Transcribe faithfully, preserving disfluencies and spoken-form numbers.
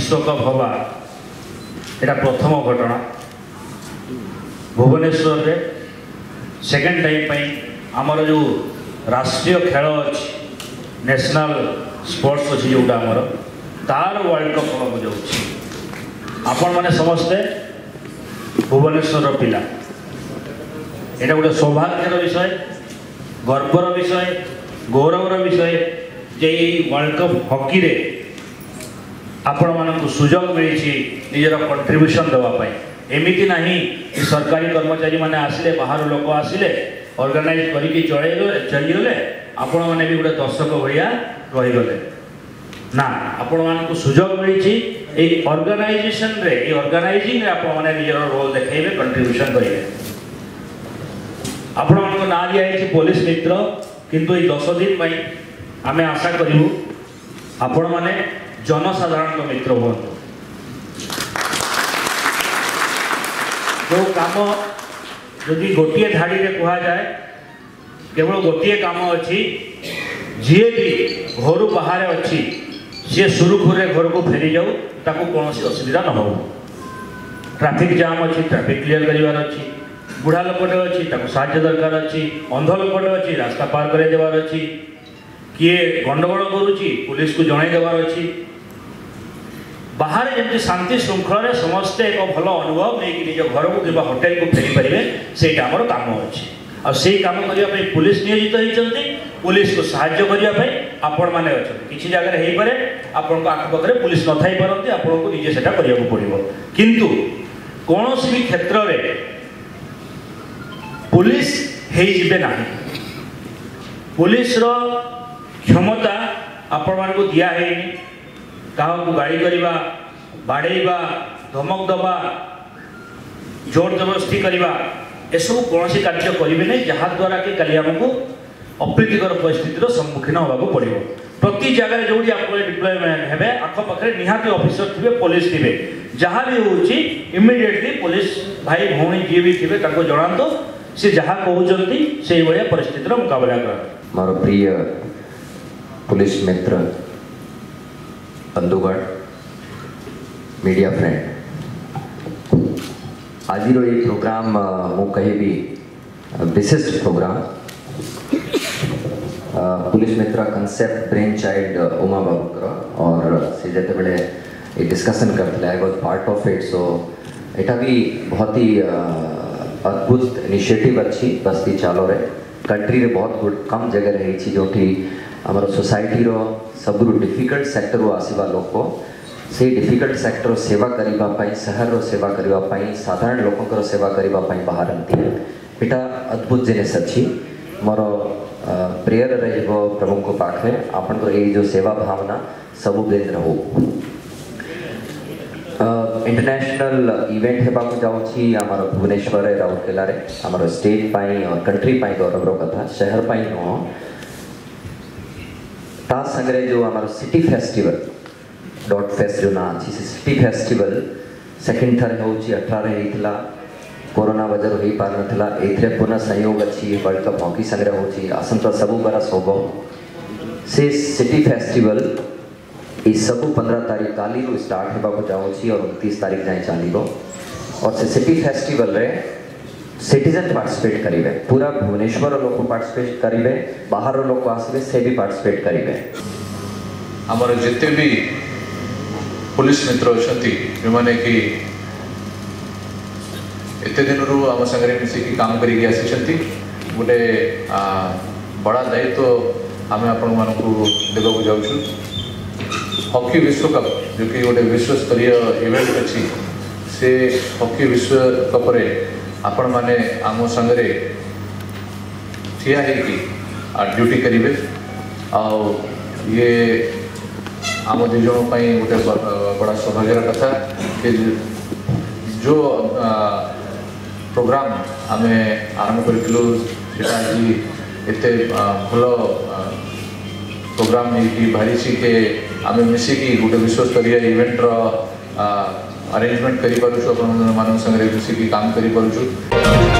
विश्वकप हवा एटा प्रथम घटना भुवनेश्वर रे सेकेंड टाइम पाई आमर जो राष्ट्रीय खेल अच्छी नेशनल स्पोर्ट्स अच्छी जोटा आमर तार वर्ल्ड कप होगा जाऊँगी आपण मैंने समस्ते भुवनेश्वर पिला एटा गोटे सौभाग्यर विषय गर्वर विषय गौरवर विषय जे वर्ल्ड कप हॉकी रे आपण मानक सुजोग मिली निजर कंट्रीब्यूशन देवाई एमती ना कि सरकारी कर्मचारी मैंने आसिले बाहर लोक आसिले ऑर्गेनाइज करके चल चलीगले आपण मैंने भी गोटे दर्शक भाया रहीगले ना आपण मानक सुजोग मिली ऑर्गेनाइजेशन रे ऑर्गेनाइजिंग रे आपण मैंने निजर रोल देखेबे कंट्रीब्यूशन करेंगे आपण मानक ना दिखाई पुलिस मित्र किंतु ये दस दिन पाई आमे आशा करूँ आपण माने जनसाधारण मित्र हूँ जो काम जदि गोटे धाड़ी में कह जाए केवल गोटे काम अच्छी जी भी घर बाहर अच्छी सी सुरुखुरे घर को फेरी जाऊ ताको कौन असुविधा न हो ट्रैफिक जाम अच्छी ट्रैफिक क्लियर करार अच्छी बुढ़ा लोकटे अच्छी ताको साहाय्य दरकार अच्छी अंध लोकटे अच्छी रास्ता पार कर देवार अच्छी किए गंडगोल करुच्ची पुलिस को जन देवार अच्छी बाहर जमी शांति श्रृंखला समस्ते एक भल अनुभव नहीं निज घर को कि होटेल को फेरी पारे से काम अच्छे आई कम करने पुलिस नियोजित होती पुलिस को साहाय्य करने आपण मैंने अच्छा किसी जगह हो पारे आपण आखपाखे पुलिस न थी पारती आपन को निजे से पड़ो किंतु कौन भी क्षेत्र में पुलिस हो ना पुलिस रो क्षमता आपण मान को दिया है क्या गाड़ी करवा बाड़ेवा धमक दबा जोर जबरदस्ती करवा एसबू कौन कार्य करेंगे नहीं जहाद्वारा कि कल आमको अप्रीतिकर परिस्थितिर सम्मुखीन होगा पड़ो प्रति जगह जो आप डिप्लॉयमेंट है आखपाखे निहाती ऑफिसर थे पुलिस थे जहाँ भी होची इमिडिएटली पुलिस भाई भौणी जी भी थे जनातु सी जहाँ कहते से भाया परिस्थितिर मुकाबला कर मोर प्रिय पुलिस मित्र बंधुगण मीडिया फ्रेंड आज ये प्रोग्राम मु कहि विशिष्ट प्रोग्राम पुलिस मित्र concept brain child Uma Babukar और से जिते बड़े डिस्कसन करते I was part of it so एटा भी बहुत ही अद्भुत इनिशिएटिव अच्छी बस्ती चालो रे कंट्री रे बहुत कम जगह रही जो आमर सोसाइटी रो सब डिफिकल्ट सेक्टर आसवा लोक से डिफिकल्ट सेक्टर सेवा करने शहर रो सेवा करने साधारण लोक सेवा करने बाहरती एटा अद्भुत जिनिस अच्छी मोर प्रेयर रहिबो प्रभु को पाखे आपन ये जो सेवा भावना सब दिन रहो इंटरनेशनल इवेंट हेबाक जाऊँगी आमर भुवनेश्वर राउरकेला रे आमर स्टेट पाई और कंट्री पाई गौरव कथा शहर पाई नुह ता संगे जो आमर सिटी फेस्टिवल डॉट फेस्ट जो ना अच्छी सिटी फेस्टिवल सेकेंड थर हो अठारह होता कोरोना वजह हो पार ना ए पुनः संयोग अच्छी वर्ल्ड कप हॉकी संग्रह हो आसंता सबू बरस होबो से सिटी फेस्टिवल ये सबू पंद्रह तारीख काली रू स्टार्ट होगा जाऊँगी और उनतीस तारीख जाए चलो और से सिटी फेस्टिवल रे सिटीजन पार्टिसिपेट करेंगे पूरा भुवनेश्वर लोग पार्टिसिपेट करेंगे बाहर लोग आसवे से भी पार्टिसिपेट करेंगे आमर जिते भी पुलिस मित्र अच्छा जो मैंने कि एत दिन रू आम सागर मिसिकी काम करके आसी गोटे बड़ा दायित्व आम आपण मानक देवाक जाऊँ हॉकी विश्वकप जो कि गोटे विश्वस्तरीय इवेंट अच्छी से हॉकी विश्वकप रे आपण माने आम संगे ठिया ड्यूटी करेंगे ये आम दु जन गोटे बड़ा सौभाग्यर कथा कि जो प्रोग्राम आम आरंभ करूँ एत भल प्रोग्राम नहीं बाहरी के आम मिसिकी गोटे विश्वस्तरीय इवेंटर अरेंजमेंट कर पार्छु मान संगे मिसिकी काम कर पार्छु।